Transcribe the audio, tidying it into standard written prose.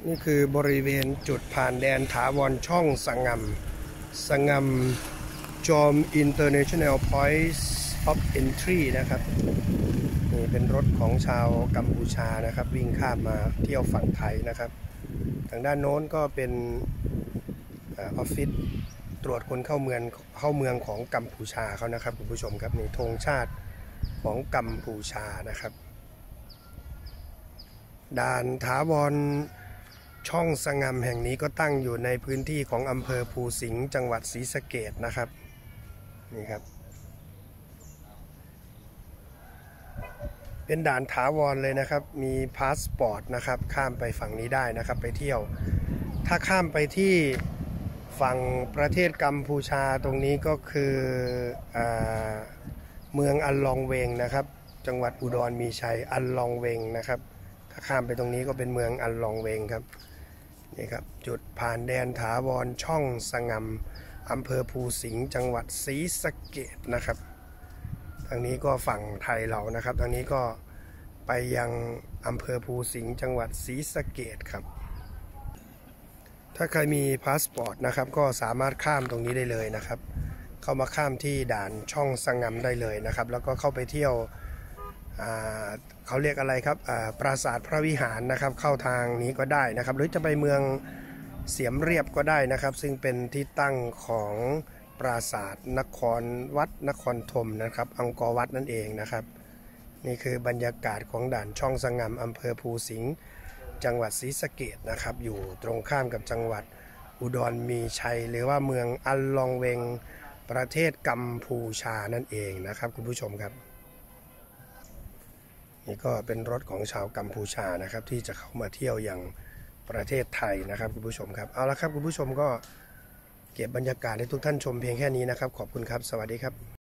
นี่คือบริเวณจุดผ่านแดนถาวรช่องสงมจอม International Point of Entry นะครับนี่เป็นรถของชาวกัมพูชานะครับวิ่งข้ามมาเที่ยวฝั่งไทยนะครับทางด้านโน้นก็เป็นออฟฟิศตรวจคนเข้าเมืองของกัมพูชาเขานะครับคุณผู้ชมครับนี่ธงชาติของกัมพูชานะครับด่านถาวรช่องสงมแห่งนี้ก็ตั้งอยู่ในพื้นที่ของอำเภอภูสิงห์จังหวัดศรีสะเกษนะครับนี่ครับเป็นด่านถาวรเลยนะครับมีพาสปอร์ตนะครับข้ามไปฝั่งนี้ได้นะครับไปเที่ยวถ้าข้ามไปที่ฝั่งประเทศกัมพูชาตรงนี้ก็คือเมืองอัลลองเวงนะครับจังหวัดอุดรมีชัยอัลลองเวงนะครับถ้าข้ามไปตรงนี้ก็เป็นเมืองอัลลองเวงครับนี่ครับจุดผ่านแดนถาวรช่องสงมอำเภอภูสิงห์จังหวัดศรีสะเกษนะครับทางนี้ก็ฝั่งไทยเรานะครับทางนี้ก็ไปยังอำเภอภูสิงห์จังหวัดศรีสะเกษครับถ้าใครมีพาสปอร์ตนะครับก็สามารถข้ามตรงนี้ได้เลยนะครับเข้ามาข้ามที่ด่านช่องสงมได้เลยนะครับแล้วก็เข้าไปเที่ยวเขาเรียกอะไรครับปราสาทพระวิหารนะครับเข้าทางนี้ก็ได้นะครับหรือจะไปเมืองเสียมเรียบก็ได้นะครับซึ่งเป็นที่ตั้งของปราสาทวัดนครธมนะครับอังกอร์วัดนั่นเองนะครับนี่คือบรรยากาศของด่านช่องสงมอำเภอภูสิงห์จังหวัดศรีสะเกษนะครับอยู่ตรงข้ามกับจังหวัดอุดรมีชัยหรือว่าเมืองอัลลองเวงประเทศกัมพูชานั่นเองนะครับคุณผู้ชมครับนี่ก็เป็นรถของชาวกัมพูชานะครับที่จะเข้ามาเที่ยวอย่างประเทศไทยนะครับคุณผู้ชมครับเอาละครับคุณผู้ชมก็เก็บบรรยากาศให้ทุกท่านชมเพียงแค่นี้นะครับขอบคุณครับสวัสดีครับ